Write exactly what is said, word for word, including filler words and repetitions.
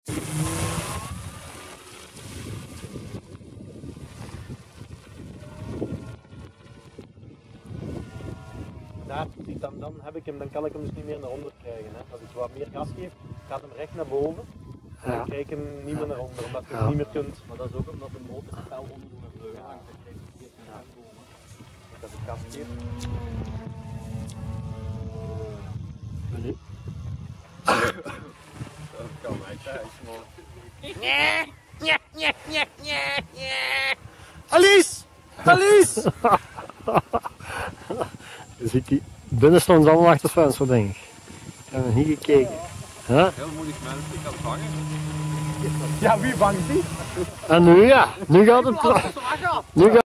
Daar, dan, dan, heb ik hem, dan kan ik hem dus niet meer naar onder krijgen. Hè. Als ik wat meer gas geef, gaat hem recht naar boven. En dan krijg ik hem niet meer naar onder, omdat je hem niet meer kunt. Maar dat is ook omdat de motor fel onder de vleugel hangt. Dan krijg je het niet naar boven. Als ik gas geef. Dat kan mij thuis, man. Alice! Alice! Dan zit die binnenste ons allemaal achter venster, denk ik. Ik heb nog niet gekeken. Huh? Heel moeilijk mensen, ik kan vangen. Ja, wie vangt die? En nu ja, nu gaat het. Nu gaat